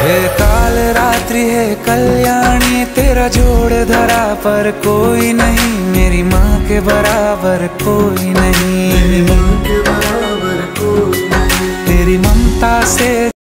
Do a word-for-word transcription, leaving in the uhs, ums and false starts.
हे काल रात्रि है कल्याणी, तेरा जोड़ धरा पर कोई नहीं, मेरी माँ के बराबर कोई नहीं।